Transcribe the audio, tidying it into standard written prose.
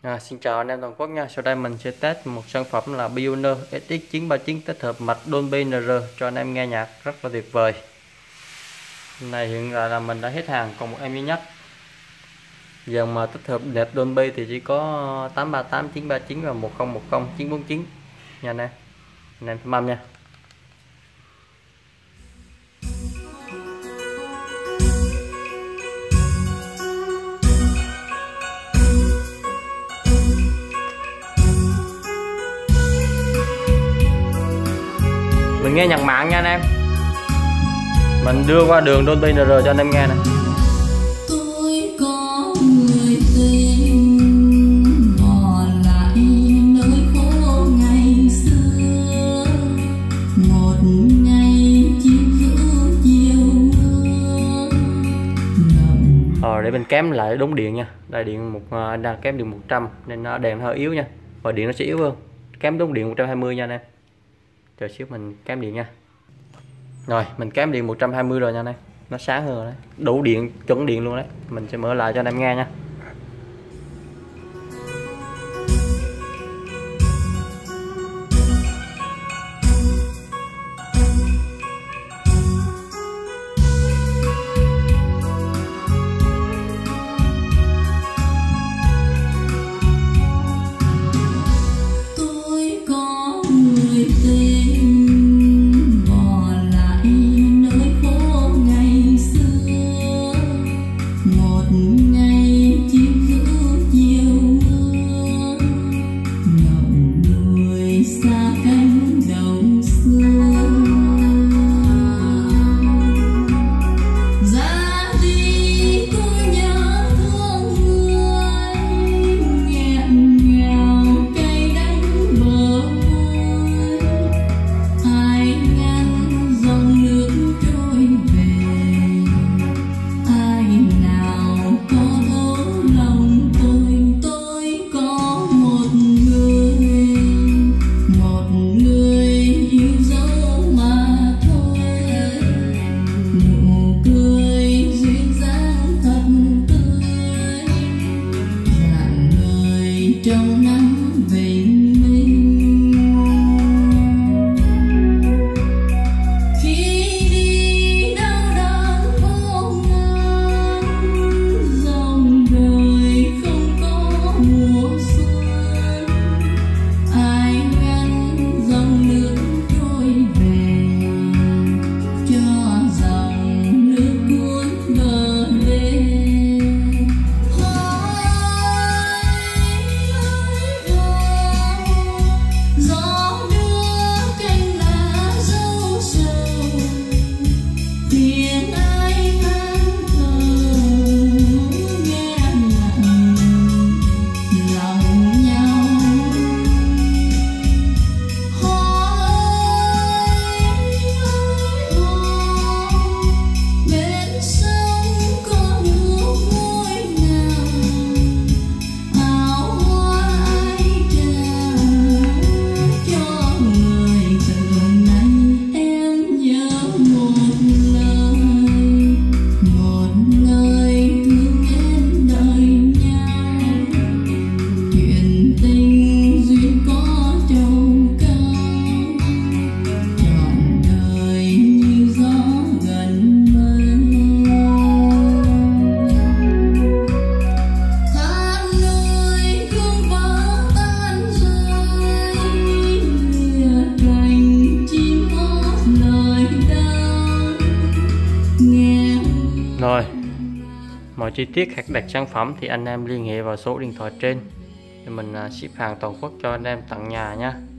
Xin chào anh em toàn quốc nha. Sau đây mình sẽ test một sản phẩm là Pioneer SX939 tích hợp mạch Dolby NR cho anh em nghe nhạc rất là tuyệt vời. Này hiện tại là mình đã hết hàng, còn một em duy nhất. Dòng mà tích hợp nệp Dolby thì chỉ có 838, 939 và 1010, 949 nha anh em thêm âm nha. Mình nghe nhạc mạng nha anh em. Mình đưa qua đường Dolby NR cho anh em nghe nè. Tôi có người tình bỏ lại nơi phố ngày xưa, một ngày chim giữa chiều mưa. Để mình kém lại đúng điện nha. Đây điện đang kém điện 100 nên nó đèn hơi yếu nha. Và điện nó sẽ yếu hơn. Kém đúng điện 120 nha anh em. Chờ xíu mình kém điện nha. Rồi mình kém điện 120 rồi nha anh em. Nó sáng hơn rồi đấy. Đủ điện, chuẩn điện luôn đấy. Mình sẽ mở lại cho anh em nghe nha. Tôi có người tình bỏ lại nơi phố ngày xưa, một ngày chim giữa chiều mưa, ngậm người xa cánh đồng xưa. Ra đi tôi nhớ thương người, nghẹn ngào cay đắng bờ môi, ai ngăn dòng nước trôi về, ai nào có thấu lòng tôi có một người yêu dấu mà thôi, nụ cười duyên dáng thật tươi, rạng ngời trong nắng bình minh. Khi đi đâu đắng vô ngàn, dòng đời không có mùa xuân, ai ngăn dòng nước trôi về, cho dòng nước cuốn bờ đê. Gió đưa cành lá râu sầu, tiếng ai than thở nghe nặng lòng nhau. Bên sông có nước ngôi nào, áo hoa ai trả cho người. Từ nay em nhớ một lời thương em đời nhau, chuyện tình duyên có trầu cao, trọn đời như gió gần mây. Than người thương vỡ tan rơi, lìa cành chim hót lời đau nghe. Rồi, mọi chi tiết hoặc đặt sản phẩm thì anh em liên hệ vào số điện thoại trên để mình ship hàng toàn quốc cho anh em tận nhà nha.